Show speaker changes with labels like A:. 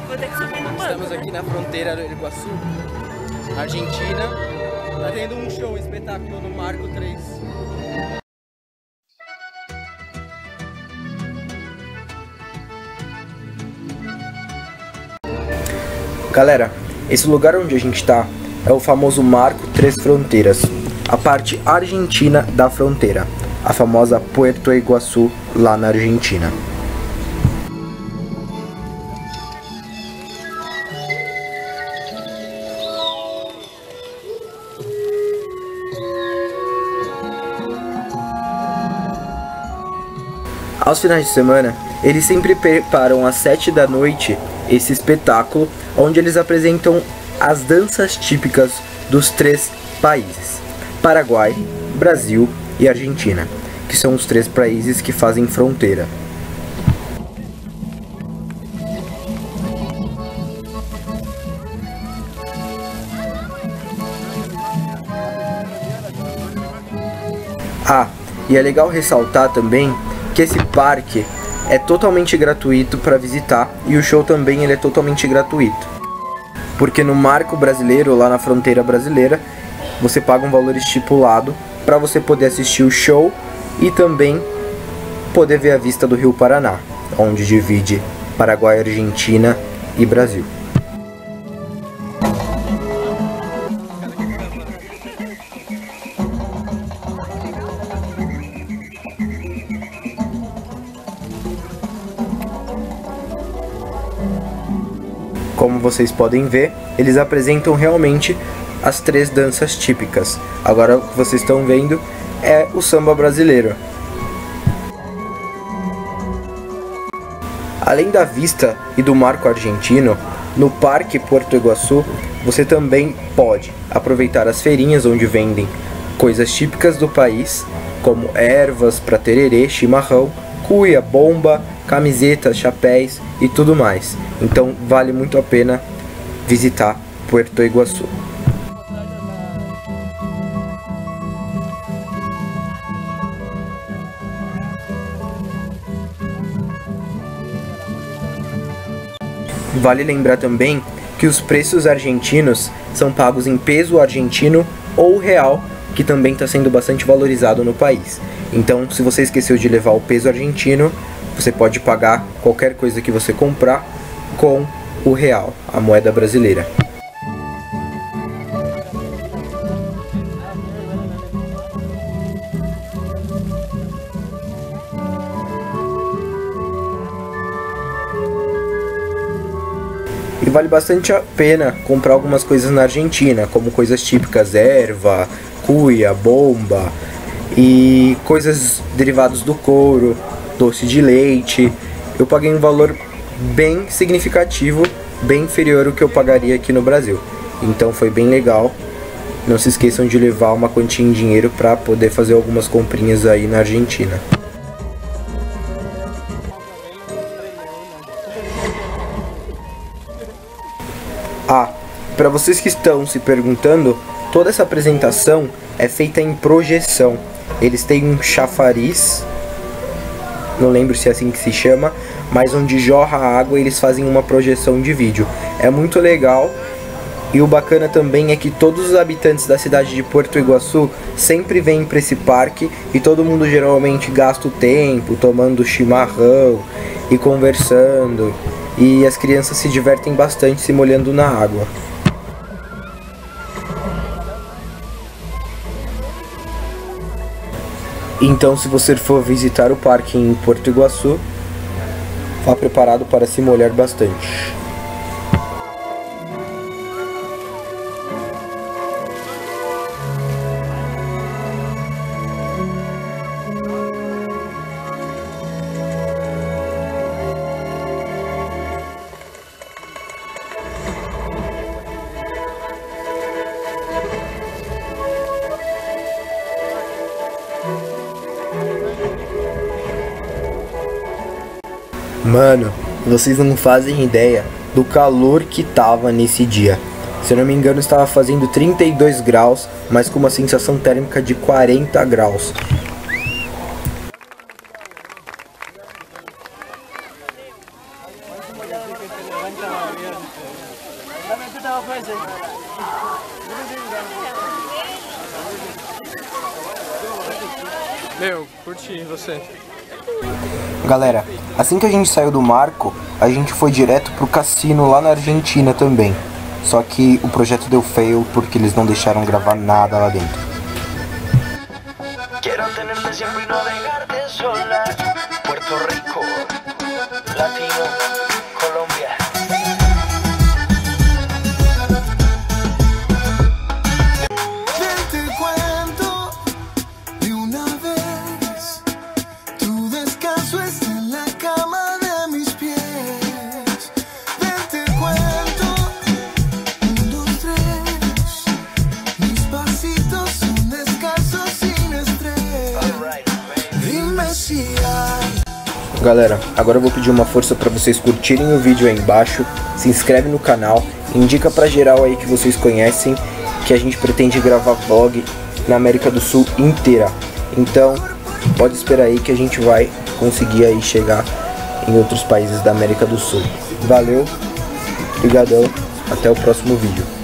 A: vou ter que subir no banco.
B: Estamos aqui na fronteira do Iguaçu, Argentina. Tá tendo um show, um espetáculo no Marco 3. Galera, esse lugar onde a gente tá é o famoso Marco Três Fronteiras, a parte argentina da fronteira, a famosa Puerto Iguaçu, lá na Argentina. Aos finais de semana, eles sempre preparam às 7 da noite esse espetáculo, onde eles apresentam as danças típicas dos três países: Paraguai, Brasil e Argentina, que são os três países que fazem fronteira. Ah, e é legal ressaltar também que esse parque é totalmente gratuito para visitar e o show também ele é totalmente gratuito. Porque no Marco Brasileiro, lá na fronteira brasileira, você paga um valor estipulado para você poder assistir o show e também poder ver a vista do Rio Paraná, onde divide Paraguai, Argentina e Brasil. Como vocês podem ver, eles apresentam realmente as três danças típicas. Agora o que vocês estão vendo é o samba brasileiro. Além da vista e do marco argentino, no Parque Puerto Iguaçu você também pode aproveitar as feirinhas onde vendem coisas típicas do país, como ervas para tererê, chimarrão, cuia, bomba, camisetas, chapéus e tudo mais. Então vale muito a pena visitar Puerto Iguaçu. Vale lembrar também que os preços argentinos são pagos em peso argentino ou real, que também está sendo bastante valorizado no país. Então, se você esqueceu de levar o peso argentino, você pode pagar qualquer coisa que você comprar com o real, a moeda brasileira. E vale bastante a pena comprar algumas coisas na Argentina, como coisas típicas, erva, cuia, bomba e coisas derivadas do couro, doce de leite. Eu paguei um valor bem significativo, bem inferior ao que eu pagaria aqui no Brasil. Então foi bem legal. Não se esqueçam de levar uma quantia em dinheiro para poder fazer algumas comprinhas aí na Argentina. Ah, para vocês que estão se perguntando, toda essa apresentação é feita em projeção. Eles têm um chafariz, não lembro se é assim que se chama, mas onde jorra a água e eles fazem uma projeção de vídeo. É muito legal. E o bacana também é que todos os habitantes da cidade de Puerto Iguaçu sempre vêm para esse parque e todo mundo geralmente gasta o tempo tomando chimarrão e conversando. E as crianças se divertem bastante se molhando na água. Então, se você for visitar o parque em Puerto Iguaçu, vá preparado para se molhar bastante. Mano, vocês não fazem ideia do calor que tava nesse dia. Se eu não me engano, estava fazendo 32 graus, mas com uma sensação térmica de 40 graus.
A: Meu, curti você.
B: Galera, assim que a gente saiu do Marco, a gente foi direto pro cassino lá na Argentina também. Só que o projeto deu fail porque eles não deixaram gravar nada lá dentro.
C: Quiero tenerte siempre y no dejarte sola. Puerto Rico, Latino, Colombia.
D: Te cuento de una vez. Tu descanso está en la cama de mis pies. Te cuento, 1, 2, 3. Mis pasitos son descalzos sin estrés. Dime si hay.
B: Galera, agora eu vou pedir uma força pra vocês curtirem o vídeo aí embaixo, se inscreve no canal, indica pra geral aí que vocês conhecem, que a gente pretende gravar vlog na América do Sul inteira. Então, pode esperar aí que a gente vai conseguir aí chegar em outros países da América do Sul. Valeu, brigadão, até o próximo vídeo.